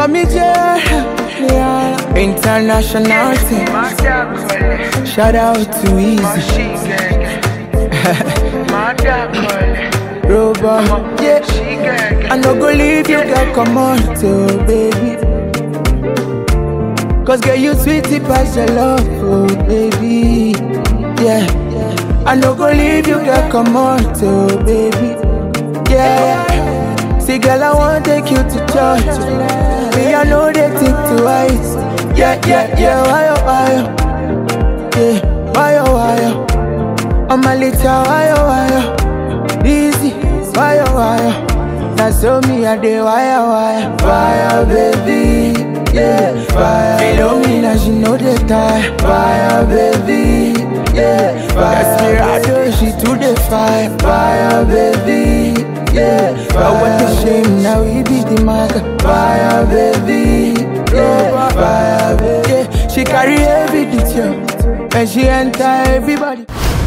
me there, international thing. Shout out to Easy. Robot, yeah. I no go leave you, girl, come on, too, baby. Cause girl, you sweetie past your love, oh, baby. Yeah, I no go leave you, girl, come on, too, baby. Yeah, see, girl, I wanna take you to church. Me, I know they think twice. Yeah, why, oh, yeah, why, I'm a little why, easy, why, that's so me a day, why, baby, yeah, fire. Follow me now, she know the time, fire, baby, yeah, fire. Desperado, she to the fire, baby, yeah, fire. But what a shame, now we be the maga, fire, baby, yeah, fire, baby. Yeah, she carry every detail, and she enter everybody.